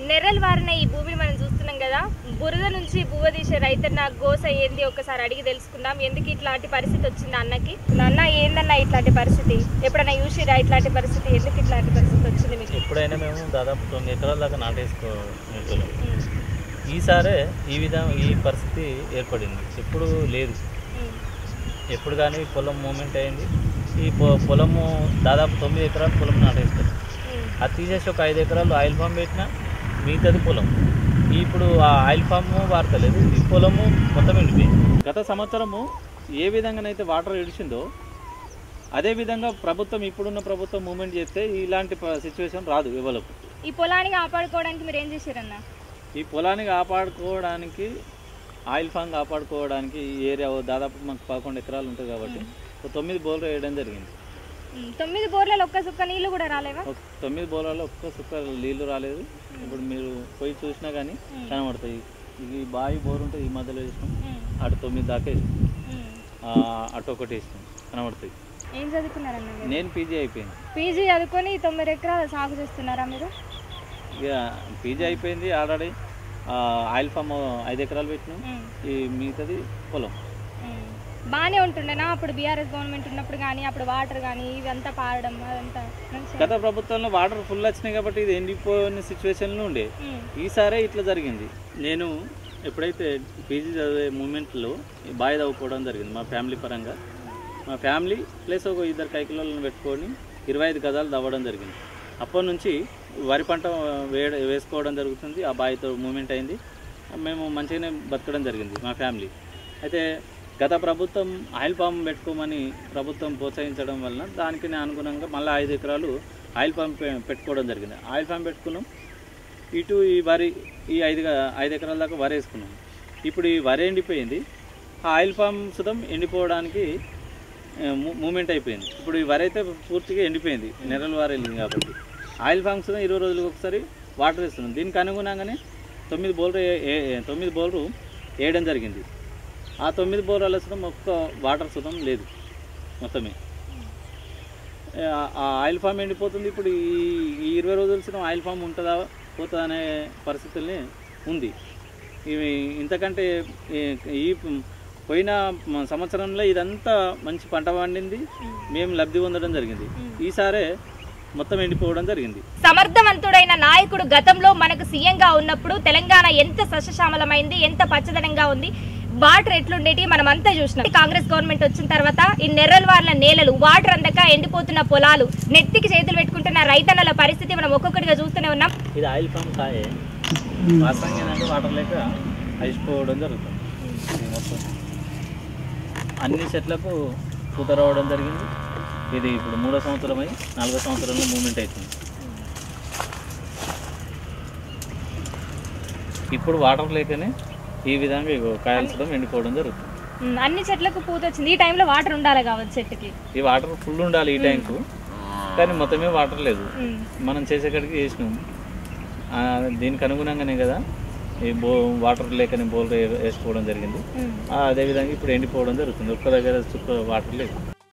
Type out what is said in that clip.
నెర్రలు వారిన ఈ భూమిని మనం చూస్తున్నాం కదా, బురద నుంచి బువ్వ తీసే రైతన్న గోస ఏంది ఒకసారి అడిగి తెలుసుకుందాం. ఎందుకు ఇట్లాంటి పరిస్థితి వచ్చింది అన్నకి? అన్న ఏందన్నా ఇట్లాంటి పరిస్థితి? ఎప్పుడైనా చూసిరా ఇట్లాంటి పరిస్థితి? ఎందుకు ఇట్లాంటి పరిస్థితి వచ్చింది మీకు? ఎప్పుడైనా మేము దాదాపు 9 ఎకరాల దాకా నాటేసుకోవాలి. ఈసారే ఈ పరిస్థితి ఏర్పడింది. ఎప్పుడు లేదు. ఎప్పుడు కానీ పొలం మూమెంట్ అయింది. ఈ పొలము దాదాపు 9 ఎకరాలు పొలం నాటేస్తారు. అది తీసేసి ఒక 5 ఎకరాలు ఆయిల్ ఫామ్ పెట్టినా మిగతాది పొలం. ఇప్పుడు ఆ ఆయిల్ ఫామ్ వాడతలేదు. ఈ పొలము మొత్తం ఎండిపోయింది. గత సంవత్సరము ఏ విధంగానైతే వాటర్ ఇడిచిందో అదేవిధంగా ఇప్పుడున్న ప్రభుత్వం మూమెంట్ చేస్తే ఇలాంటి సిచ్యువేషన్ రాదు ఎవరికి. ఈ పొలాన్ని కాపాడుకోవడానికి మీరు ఏం చేశారన్న? ఈ పొలాన్ని కాపాడుకోవడానికి, ఆయిల్ ఫామ్ కాపాడుకోవడానికి ఈ ఏరియా దాదాపు మాకు 11 ఎకరాలు ఉంటుంది కాబట్టి 9 బోర్లు వేయడం జరిగింది. 9 బోర్లలో ఒక్క సుక్క నీళ్ళు కూడా రాలేవా? 9 బోర్లలో ఒక్క సుక్క నీళ్ళు రాలేదు. ఇప్పుడు మీరు పోయి చూసినా కానీ కనబడతాయి. ఇది బావి బోర్ ఉంటుంది, ఈ మధ్యలో వేసినాం. అటు 9 దాకా వేసినాం, అటు ఒకటి వేసినాం, కనబడతాయి. ఏం చదువుకున్నారన్న? నేను పీజీ అయిపోయింది. పీజీ చదువుకొని 9 ఎకరాలు సాగు చేస్తున్నారా మీరు? ఇక పీజీ అయిపోయింది ఆల్రెడీ. ఆయిల్ ఫామ్ 5 ఎకరాలు పెట్టినాం. ఈ మిగతాది పొలం. బాగానే ఉంటుండేనా అప్పుడు బీఆర్ఎస్ గవర్నమెంట్ ఉన్నప్పుడు? కానీ అప్పుడు వాటర్ కానీ ఇవంతా పారడం అదంతా గత ప్రభుత్వంలో వాటర్ ఫుల్ వచ్చినాయి కాబట్టి ఇది ఎండిపోయిన సిచ్యువేషన్లో ఉండే. ఈసారే ఇట్లా జరిగింది. నేను ఎప్పుడైతే పీజీ చదివే మూమెంట్లో బావి తవ్వుకోవడం జరిగింది మా ఫ్యామిలీ పరంగా. మా ఫ్యామిలీ ప్లస్ ఒక 2 కైకిలోలను పెట్టుకొని 25 గజాలు తవ్వడం జరిగింది. అప్పటి నుంచి వరి పంట వేసుకోవడం జరుగుతుంది. ఆ బావితో మూమెంట్ అయింది. మేము మంచిగానే బతకడం జరిగింది మా ఫ్యామిలీ. అయితే గత ప్రభుత్వం ఆయిల్ ఫామ్ పెట్టుకోమని ప్రభుత్వం ప్రోత్సహించడం వలన దానికి అనుగుణంగా మళ్ళీ 5 ఎకరాలు ఆయిల్ ఫామ్ పెట్టుకోవడం జరిగింది. ఆయిల్ ఫామ్ పెట్టుకున్నాం. ఇటు ఈ వరి ఈ 5 ఎకరాల దాకా వరి వేసుకున్నాం. ఇప్పుడు ఈ వరి ఎండిపోయింది. ఆ ఆయిల్ ఫామ్ సుతం ఎండిపోవడానికి మూమెంట్ అయిపోయింది. ఇప్పుడు ఈ వరి అయితే పూర్తిగా ఎండిపోయింది, నెర్రలు వారు వెళ్ళింది కాబట్టి. ఆయిల్ ఫామ్ సుతం 20 రోజులకు ఒకసారి వాటర్ వేస్తున్నాం. దీనికి అనుగుణంగానే 9 బోర్లు వేయడం జరిగింది. ఆ 9 బోర్ల సుతం ఒక్క వాటర్ సుతం లేదు మొత్తమే. ఆ ఆయిల్ ఫామ్ ఎండిపోతుంది. ఇప్పుడు ఈ 20 రోజుల సుతం ఆయిల్ ఫామ్ ఉంటుందా పోతుందా అనే పరిస్థితుల్ని ఉంది. ఇవి ఇంతకంటే ఈ పోయిన సంవత్సరంలో ఇదంతా మంచి పంట పండింది, మేము లబ్ధి పొందడం జరిగింది. ఈసారే మొత్తం ఎండిపోవడం జరిగింది. సమర్థవంతుడైన నాయకుడు గతంలో మనకు సీఎంగా ఉన్నప్పుడు తెలంగాణ ఎంత సస్యశ్యామలమైంది, ఎంత పచ్చదనంగా ఉంది, వాటర్ ఎట్లుండేటి మనం అంతా చూసినాం. కాంగ్రెస్ గవర్నమెంట్ వచ్చిన తర్వాత ఈ నెర్రల వార్ల నేలలు, వాటర్ అందక ఎండిపోతున్న పొలాలు, నెత్తికి చేతులు పెట్టుకుంటున్న రైతన్నల పరిస్థితి మనం ఒక్కొక్కటిగా చూస్తూనే ఉన్నాం. ఇది ఆయిల్ ఫామ్ కాయే వాస్తవంగా ఏంటంటే వాటర్ లేక అయిపోవడం జరుగుతుంది. మొత్తం అన్ని చెట్లకు పూత రావడం జరిగింది. ఇది ఇప్పుడు 3వ సంవత్సరమై 4వ సంవత్సరంలో మూమెంట్ అవుతుంది. ఇప్పుడు వాటర్ లేకనే ఈ విధంగా కాయల్చడం ఎండిపోవడం జరుగుతుంది. అన్ని చెట్లకు పూత వచ్చింది. ఈ టైంలో వాటర్ ఉండాలి కావచ్చు చెట్టుకి. ఈ వాటర్ ఫుల్ ఉండాలి ఈ టైంకు, కానీ మొత్తమే వాటర్ లేదు. మనం చేసేకాడికి చేసినాం. దీనికి అనుగుణంగానే కదా ఈ వాటర్ లేకనే బోర్లు వేసుకోవడం జరిగింది. అదేవిధంగా ఇప్పుడు ఎండిపోవడం జరుగుతుంది. ఒక్క దగ్గర చుక్క వాటర్ లేదు.